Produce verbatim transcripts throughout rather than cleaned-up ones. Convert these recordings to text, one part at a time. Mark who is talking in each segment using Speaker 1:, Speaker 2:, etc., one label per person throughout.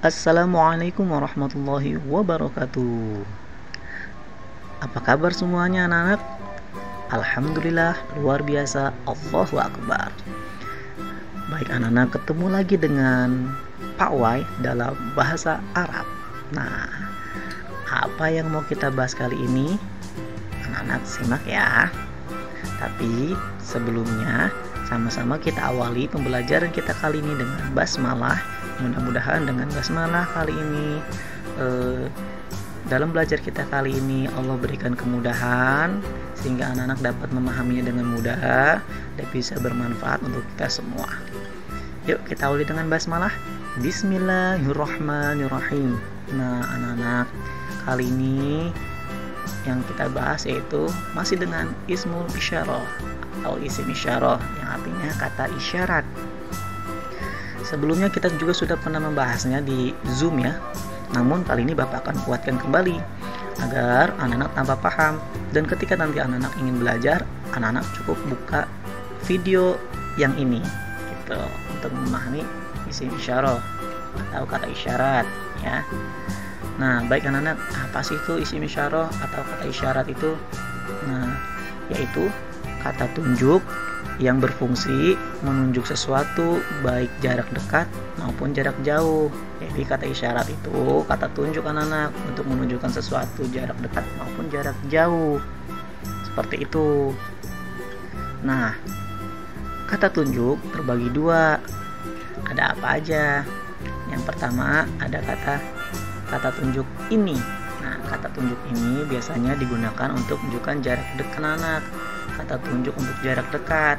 Speaker 1: Assalamualaikum warahmatullahi wabarakatuh. Apa kabar semuanya anak-anak? Alhamdulillah, luar biasa, Allahu Akbar. Baik anak-anak, ketemu lagi dengan Pak Wai dalam bahasa Arab. Nah, apa yang mau kita bahas kali ini? Anak-anak simak ya. Tapi sebelumnya, sama-sama kita awali pembelajaran kita kali ini dengan basmalah. Mudah-mudahan dengan basmalah kali ini eh, dalam belajar kita kali ini Allah berikan kemudahan sehingga anak-anak dapat memahaminya dengan mudah dan bisa bermanfaat untuk kita semua. Yuk kita awali dengan basmalah. Bismillahirrahmanirrahim. Nah anak-anak, kali ini yang kita bahas yaitu masih dengan ismul isyarah atau isim isyarah yang artinya kata isyarat. Sebelumnya kita juga sudah pernah membahasnya di Zoom ya. Namun kali ini Bapak akan kuatkan kembali agar anak-anak tambah paham. Dan ketika nanti anak-anak ingin belajar, anak-anak cukup buka video yang ini gitu untuk memahami isim isyarah atau kata isyarat ya. Nah, baik anak-anak, apa sih itu isim isyarah atau kata isyarat itu? Nah, yaitu kata tunjuk yang berfungsi menunjuk sesuatu baik jarak dekat maupun jarak jauh. Jadi kata isyarat itu kata tunjuk anak-anak untuk menunjukkan sesuatu jarak dekat maupun jarak jauh. Seperti itu. Nah, kata tunjuk terbagi dua. Ada apa aja? Yang pertama ada kata kata tunjuk ini. Nah, kata tunjuk ini biasanya digunakan untuk menunjukkan jarak dekat anak. Kata tunjuk untuk jarak dekat.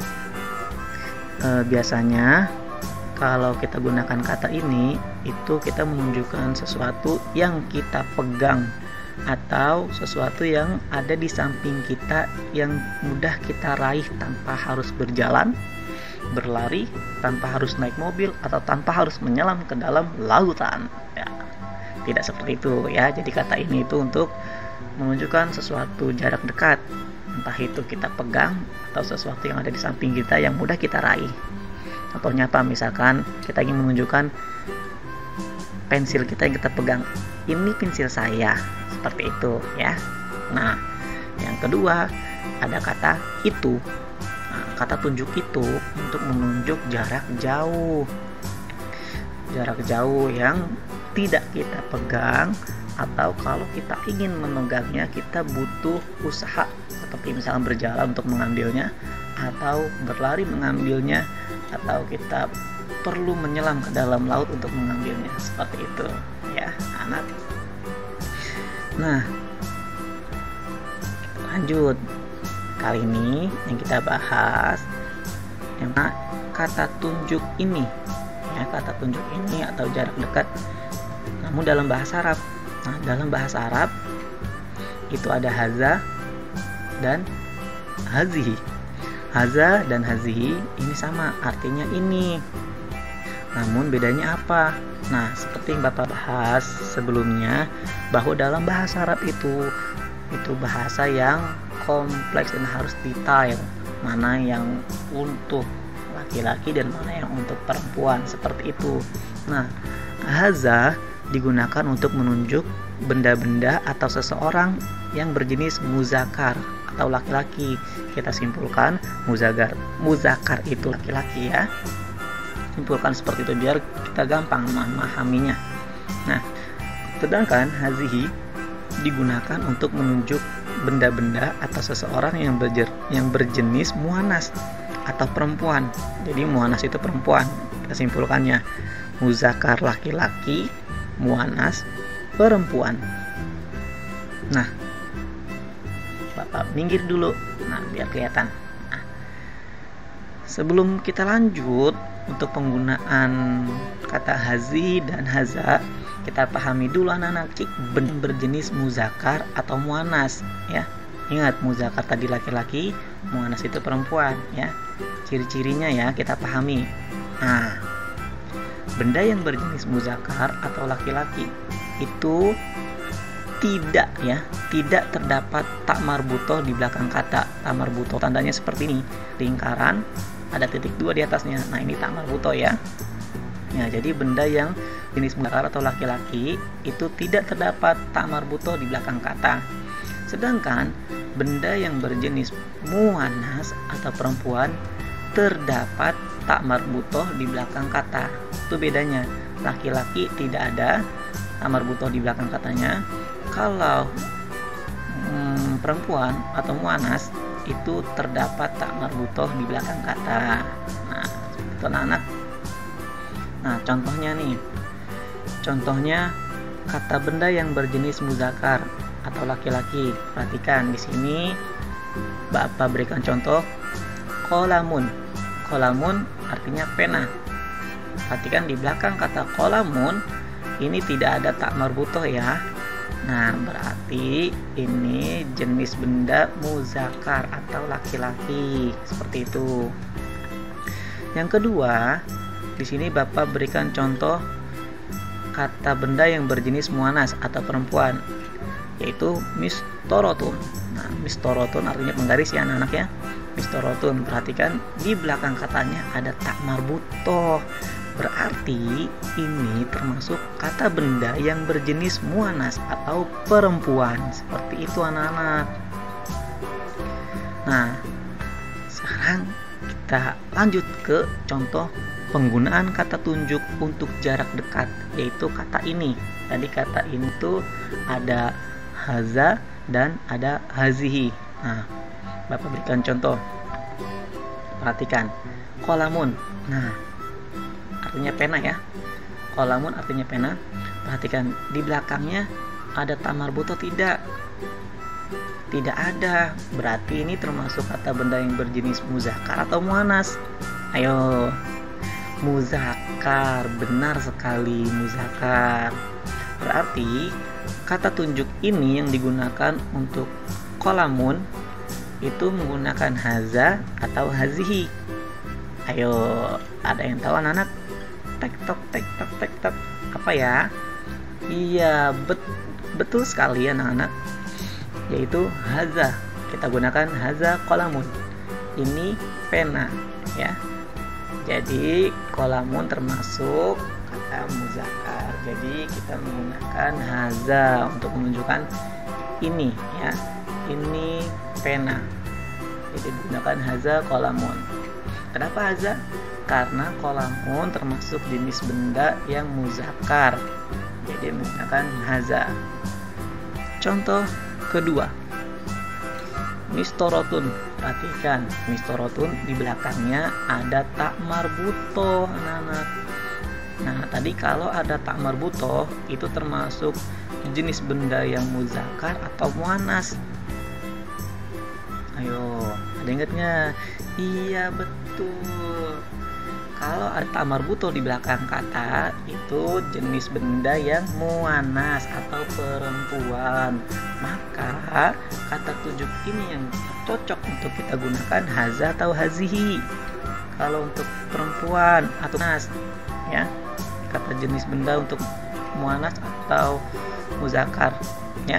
Speaker 1: E, biasanya kalau kita gunakan kata ini, itu kita menunjukkan sesuatu yang kita pegang atau sesuatu yang ada di samping kita yang mudah kita raih tanpa harus berjalan, berlari, tanpa harus naik mobil atau tanpa harus menyelam ke dalam lautan. Ya, tidak seperti itu ya. Jadi kata ini itu untuk menunjukkan sesuatu jarak dekat. Entah itu kita pegang atau sesuatu yang ada di samping kita yang mudah kita raih. Contohnya apa? Misalkan kita ingin menunjukkan pensil kita yang kita pegang. Ini pensil saya. Seperti itu ya. Nah, yang kedua ada kata itu. Nah, kata tunjuk itu untuk menunjuk jarak jauh. Jarak jauh yang tidak kita pegang atau kalau kita ingin memegangnya kita butuh usaha seperti misalnya berjalan untuk mengambilnya atau berlari mengambilnya atau kita perlu menyelam ke dalam laut untuk mengambilnya, seperti itu ya anak. Nah, lanjut. Kali ini yang kita bahas yang kata tunjuk ini ya, kata tunjuk ini atau jarak dekat namun dalam bahasa Arab. Nah, dalam bahasa Arab itu ada haza dan hazihi. Haza dan hazihi ini sama, artinya ini. Namun bedanya apa? Nah, seperti yang Bapak bahas sebelumnya bahwa dalam bahasa Arab itu itu bahasa yang kompleks dan harus detail. Mana yang untuk laki-laki dan mana yang untuk perempuan, seperti itu. Nah, haza digunakan untuk menunjuk benda-benda atau seseorang yang berjenis muzakkar atau laki-laki. Kita simpulkan muzakkar muzakkar itu laki-laki ya. Simpulkan seperti itu biar kita gampang memahaminya. Nah, sedangkan hazihi digunakan untuk menunjuk benda-benda atau seseorang yang berjer, yang berjenis muannas atau perempuan. Jadi muannas itu perempuan. Kita simpulkannya muzakkar laki-laki, muannas perempuan. Nah, Bapak minggir dulu. Nah, biar kelihatan. Nah, sebelum kita lanjut untuk penggunaan kata hazi dan haza, kita pahami dulu anak-anak benda berjenis muzakkar atau muannas ya. Ingat, muzakkar tadi laki-laki, muannas itu perempuan ya. Ciri-cirinya ya kita pahami. Nah, benda yang berjenis muzakkar atau laki-laki itu tidak ya, tidak terdapat tak marbutoh di belakang kata. Tak marbutoh tandanya seperti ini, lingkaran, ada titik dua di atasnya. Nah, ini tak marbutoh ya. Ya, jadi benda yang jenis muzakkar atau laki-laki itu tidak terdapat tak marbutoh di belakang kata. Sedangkan benda yang berjenis muannas atau perempuan terdapat tak marbutoh di belakang kata. Itu bedanya. Laki-laki tidak ada tak marbutoh di belakang katanya. Kalau hmm, perempuan atau muannas itu terdapat tak marbutoh di belakang kata. Nah, itu anak-anak. Nah, contohnya nih. Contohnya kata benda yang berjenis muzakkar atau laki-laki. Perhatikan di sini Bapak berikan contoh qalamun. Qalamun artinya pena. Perhatikan di belakang kata qalamun ini tidak ada tak marbutoh ya. Nah, berarti ini jenis benda muzakkar atau laki-laki. Seperti itu. Yang kedua, di sini Bapak berikan contoh kata benda yang berjenis muannas atau perempuan, yaitu mistorotun. Nah, mistorotun artinya penggaris ya anak-anak ya. Mistorotun, perhatikan di belakang katanya ada tak marbutoh. Berarti ini termasuk kata benda yang berjenis muannas atau perempuan. Seperti itu anak-anak. Nah, sekarang kita lanjut ke contoh penggunaan kata tunjuk untuk jarak dekat, yaitu kata ini. Tadi kata ini tuh ada haza dan ada hazihi. Nah, Bapak berikan contoh. Perhatikan. Qalamun. Nah, artinya pena ya. Qalamun artinya pena. Perhatikan di belakangnya ada tak marbutoh tidak? Tidak ada. Berarti ini termasuk kata benda yang berjenis muzakkar atau muannas. Ayo. Muzakkar, benar sekali muzakkar. Berarti kata tunjuk ini yang digunakan untuk qalamun itu menggunakan haza atau hazihi. Ayo, ada yang tahu anak-anak? Tek tok tek tok tek tok. Apa ya? Iya, bet, betul sekali anak-anak. Yaitu haza. Kita gunakan haza qalamun. Ini pena ya. Jadi qalamun termasuk kata muzakkar. Jadi kita menggunakan haza untuk menunjukkan ini ya. Ini pena. Jadi digunakan haza qalamun. Kenapa haza? Karena qalamun termasuk jenis benda yang muzakkar. Jadi menggunakan haza. Contoh kedua. Mistorotun. Perhatikan, mistorotun di belakangnya ada tak marbutoh anak-anak. Nah, tadi kalau ada tak marbutoh itu termasuk jenis benda yang muzakkar atau muannas. Ayo, ada ingatnya? Iya, betul. Kalau ada tak marbutoh di belakang kata itu jenis benda yang muannas atau perempuan. Maka kata tunjuk ini yang cocok untuk kita gunakan haza atau hazihi. Kalau untuk perempuan atau muannas ya, kata jenis benda untuk muannas atau muzakkar ya.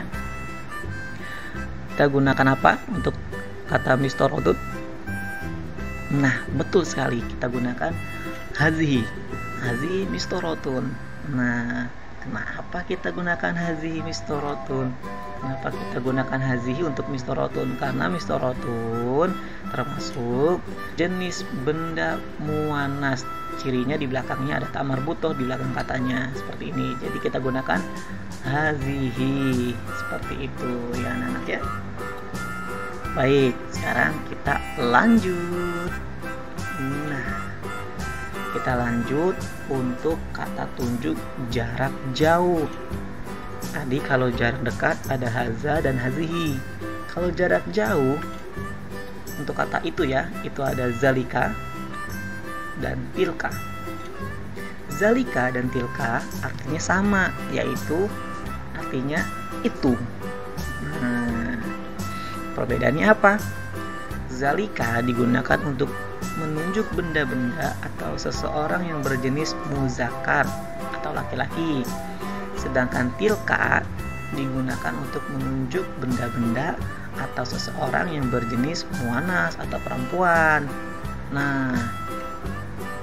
Speaker 1: Kita gunakan apa untuk kata mistorotun? Nah, betul sekali, kita gunakan hazihi. Hazihi mistorotun. Nah, kenapa kita gunakan hazihi mistorotun? Kenapa kita gunakan hazihi untuk mistorotun? Karena mistorotun termasuk jenis benda muannas. Cirinya di belakangnya ada tak marbutoh di belakang katanya seperti ini. Jadi kita gunakan hazihi seperti itu ya anak-anak ya. Baik, sekarang kita lanjut. Nah, kita lanjut untuk kata tunjuk jarak jauh. Tadi kalau jarak dekat ada haza dan hazihi. Kalau jarak jauh untuk kata itu ya, itu ada zalika dan tilka. Zalika dan tilka artinya sama, yaitu artinya itu. Nah, perbedaannya apa? Zalika digunakan untuk menunjuk benda-benda atau seseorang yang berjenis muzakkar atau laki-laki. Sedangkan tilka digunakan untuk menunjuk benda-benda atau seseorang yang berjenis muannas atau perempuan. Nah,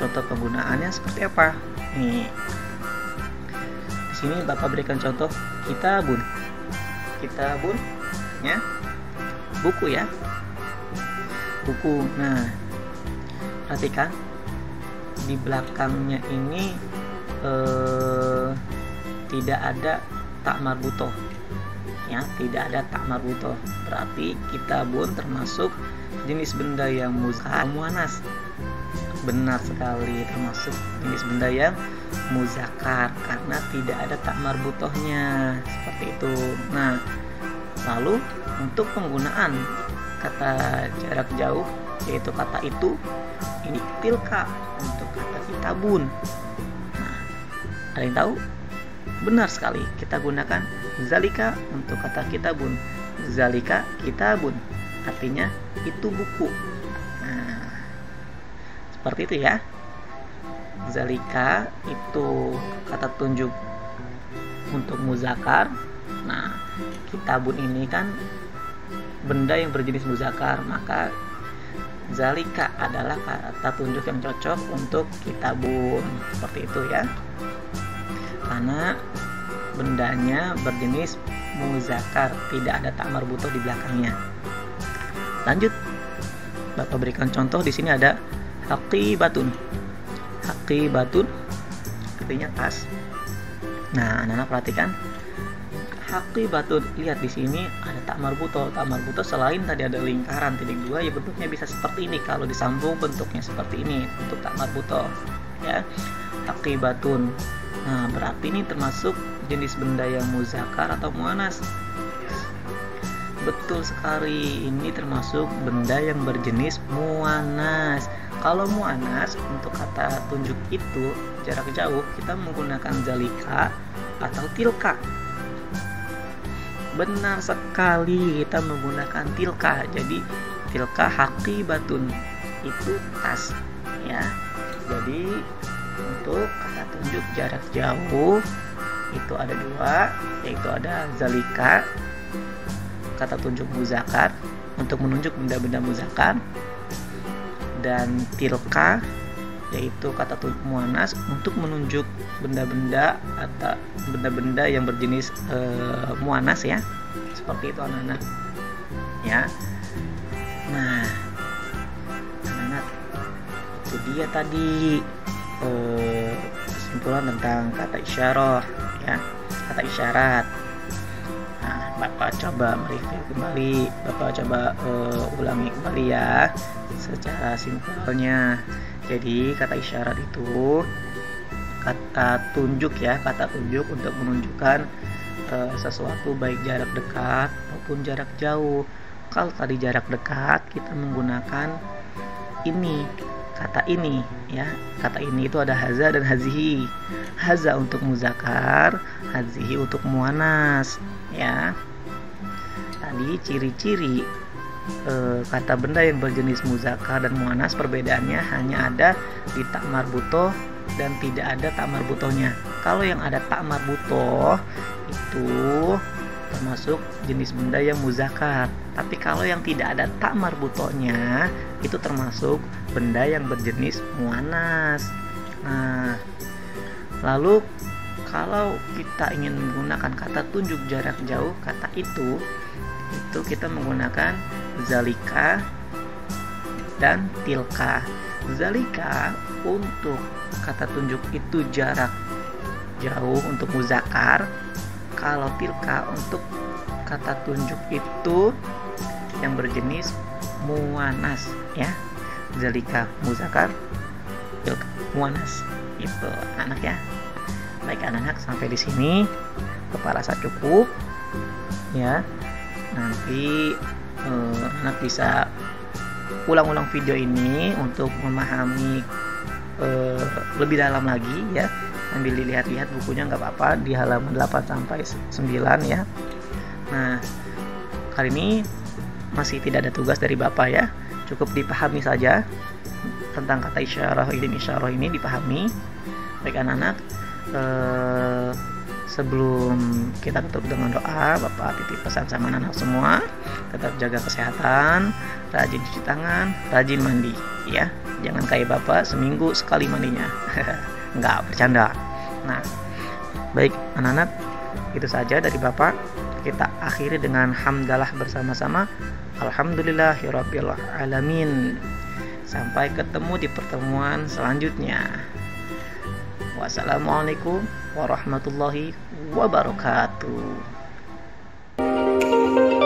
Speaker 1: contoh penggunaannya seperti apa? Nih, di sini Bapak berikan contoh kitabun. Kitabun, ya, buku ya, buku. Nah, perhatikan di belakangnya ini eh, tidak ada tak marbutoh, ya, tidak ada tak marbutoh. Berarti kitabun termasuk jenis benda yang muzakkar muannas. Benar sekali, termasuk jenis benda yang muzakkar karena tidak ada tak marbutohnya, seperti itu. Nah, lalu untuk penggunaan kata jarak jauh, yaitu kata itu, ini tilka untuk kata kitabun. Nah, ada yang tahu? Benar sekali, kita gunakan zalika untuk kata kitabun. Zalika kitabun, artinya itu buku. Nah, seperti itu ya. Zalika itu kata tunjuk untuk muzakkar. Nah, kitabun ini kan benda yang berjenis muzakkar, maka zalika adalah kata tunjuk yang cocok untuk kitabun. Seperti itu ya. Karena bendanya berjenis muzakkar, tidak ada tak marbutoh di belakangnya. Lanjut, Bapak berikan contoh. Di sini ada haqibatun. Haqibatun artinya tas. Nah, anak-anak perhatikan haqibatun. Lihat di sini ada tak marbutoh. Tak marbutoh selain tadi ada lingkaran titik dua, ya bentuknya bisa seperti ini. Kalau disambung bentuknya seperti ini untuk tak marbutoh, ya. Haqibatun. Nah, berarti ini termasuk jenis benda yang muzakkar atau muannas. Betul sekali, ini termasuk benda yang berjenis muannas. Kalau muannas untuk kata tunjuk itu jarak jauh, kita menggunakan zalika atau tilka. Benar sekali, kita menggunakan tilka. Jadi tilka haqibatun itu tas, ya. Jadi untuk kata tunjuk jarak jauh itu ada dua, yaitu ada zalika kata tunjuk muzakkar untuk menunjuk benda-benda muzakkar, dan tilka yaitu kata tunjuk muannas untuk menunjuk benda-benda atau benda-benda yang berjenis e, muannas, ya. Seperti itu anak-anak, ya. Nah, anak-anak, itu dia tadi e, kesimpulan tentang kata isyarah, ya, kata isyarat. Nah, Bapak coba mereview kembali, Bapak coba uh, ulangi kembali ya secara simpelnya. Jadi kata isyarat itu kata tunjuk, ya, kata tunjuk untuk menunjukkan uh, sesuatu baik jarak dekat maupun jarak jauh. Kalau tadi jarak dekat kita menggunakan ini, kata ini, ya. Kata ini itu ada haza dan hazihi. Haza untuk muzakkar, hazihi untuk muannas, ya. Tadi ciri-ciri e, kata benda yang berjenis muzakkar dan muannas perbedaannya hanya ada di tak marbutoh dan tidak ada tak marbutohnya. Kalau yang ada tak marbutoh itu termasuk jenis benda yang muzakkar. Tapi kalau yang tidak ada tak marbutohnya itu termasuk benda yang berjenis muannas. Nah, lalu kalau kita ingin menggunakan kata tunjuk jarak jauh, kata itu itu kita menggunakan zalika dan tilka. Zalika untuk kata tunjuk itu jarak jauh untuk muzakkar. Kalau tilka untuk kata tunjuk itu yang berjenis muannas, ya. Zalika muzakkar, tilka muannas. Itu anak, ya. Baik anak-anak, sampai di sini Bapak rasa cukup, ya. Nanti eh, anak bisa ulang-ulang video ini untuk memahami eh, lebih dalam lagi, ya. Sambil dilihat-lihat bukunya nggak apa-apa di halaman delapan sampai sembilan, ya. Nah, kali ini masih tidak ada tugas dari Bapak, ya. Cukup dipahami saja tentang kata isyarah, isim isyarah ini dipahami. Baik anak-anak, eh, Sebelum kita tutup dengan doa, Bapak titip pesan sama anak semua, tetap jaga kesehatan, rajin cuci tangan, rajin mandi ya. Jangan kayak Bapak seminggu sekali mandinya. Enggak, bercanda. Nah, baik anak-anak, itu saja dari Bapak. Kita akhiri dengan hamdalah bersama-sama. Alhamdulillahirabbil alamin. Sampai ketemu di pertemuan selanjutnya. Wassalamualaikum warahmatullahi wabarakatuh.